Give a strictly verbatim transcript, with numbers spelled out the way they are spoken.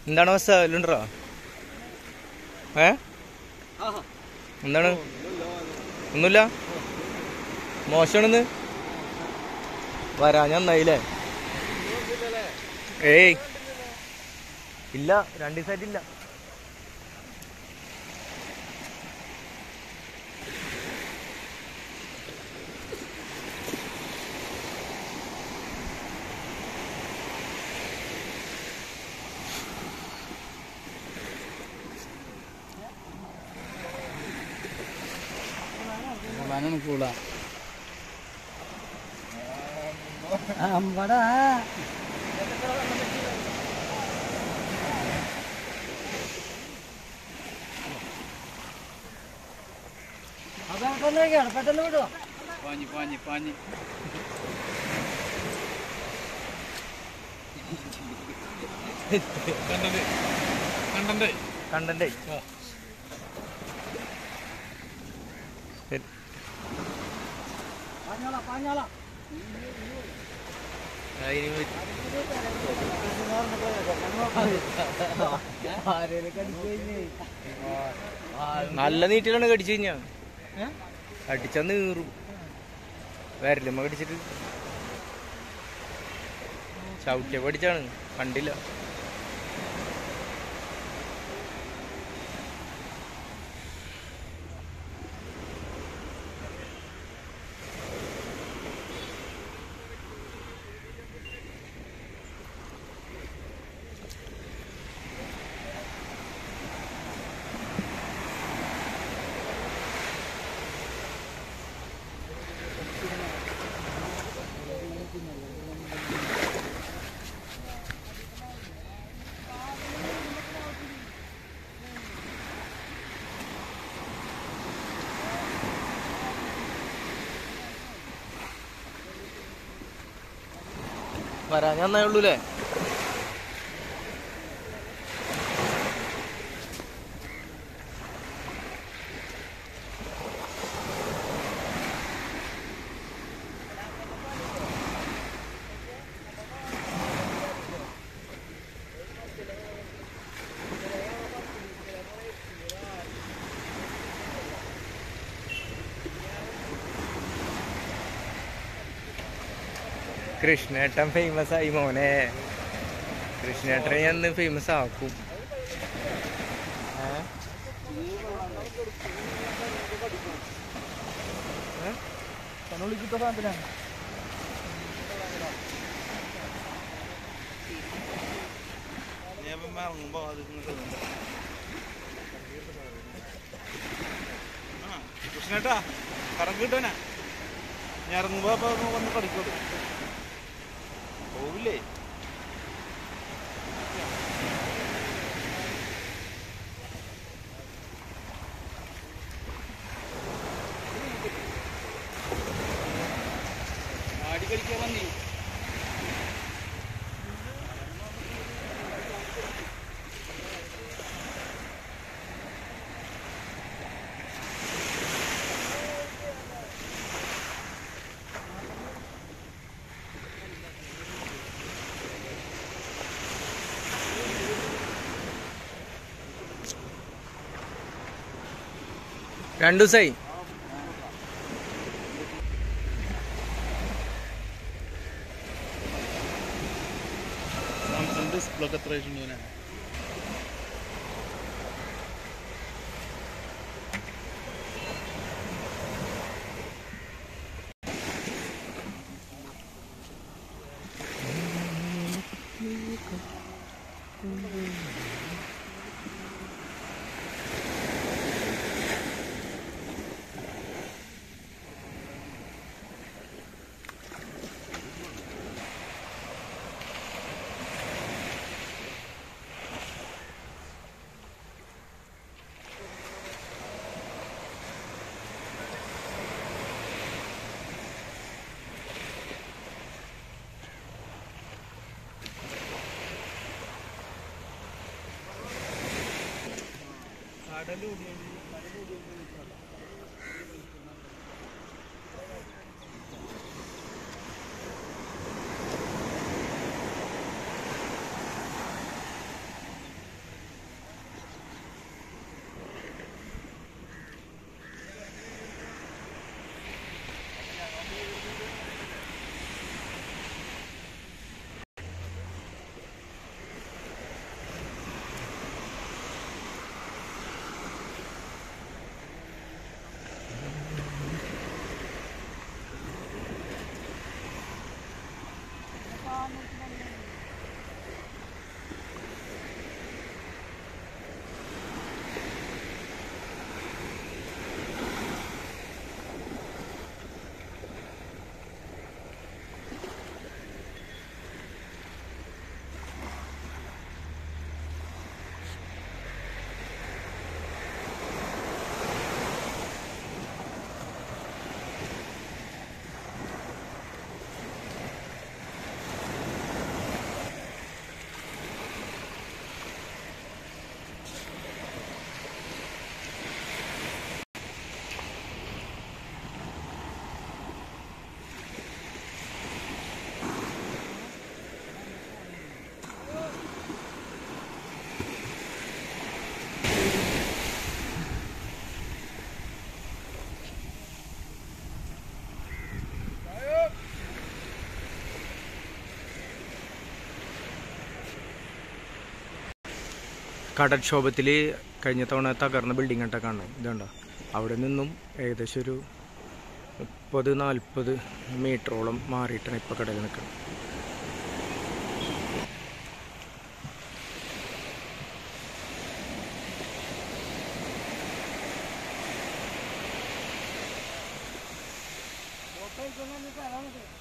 എന്താണ് അവസ്ഥ? വല്ലുണ്ടോ? ഏ എന്താണ്? ഒന്നുമില്ല, മോശമാണെന്ന് വരാ ഞാൻ നന്നായില്ലേ? ഏയ് ഇല്ല, രണ്ട് ദിവസമായിട്ടില്ല. കൂടാ അമ്പടാ പെട്ടെന്ന് വിടുവോ? പാഞ്ഞി പാഞ്ഞി പാഞ്ഞി കണ്ടന്റ് കണ്ടന്റ് കണ്ടന്റ് നല്ല നീറ്റിലാണ് കടിച്ചു കഴിഞ്ഞാ. അടിച്ചാ നീറും. വരലുമ്മ കടിച്ചിട്ട് ചവിട്ടിയ പഠിച്ചാണ്, കണ്ടില്ല. വരാൻ ഞാൻ നന്നായുള്ളൂ അല്ലേ? കൃഷ്ണേട്ടൻ ഫേമസ് ആയി മോനെ. കൃഷ്ണേട്ടനെ ഞാൻ ഫേമസ് ആക്കും. കൃഷ്ണേട്ടാ കറങ്ങി കിട്ടാനാ ഞാൻ ഇറങ്ങുമ്പോ വന്ന് പഠിക്കോളൂ. പോവില്ലേ? ആടി കളിക്കാൻ വന്നേ. രണ്ടു ദിവസമായി. സാംസങ് ഡിസ്പ്ലേ ഒക്കെ എത്ര വെച്ചിട്ടുണ്ടോ? കടൽക്ഷോഭത്തിൽ കഴിഞ്ഞ തവണ തകർന്ന ബിൽഡിംഗ് ആയിട്ടൊക്കെ കാണുന്നത് ഇതുണ്ടോ. അവിടെ നിന്നും ഏകദേശം ഒരു മുപ്പത് നാൽപ്പത് മീറ്ററോളം മാറിയിട്ടാണ് ഇപ്പോൾ കടലിൽ നിൽക്കുന്നത്. Open,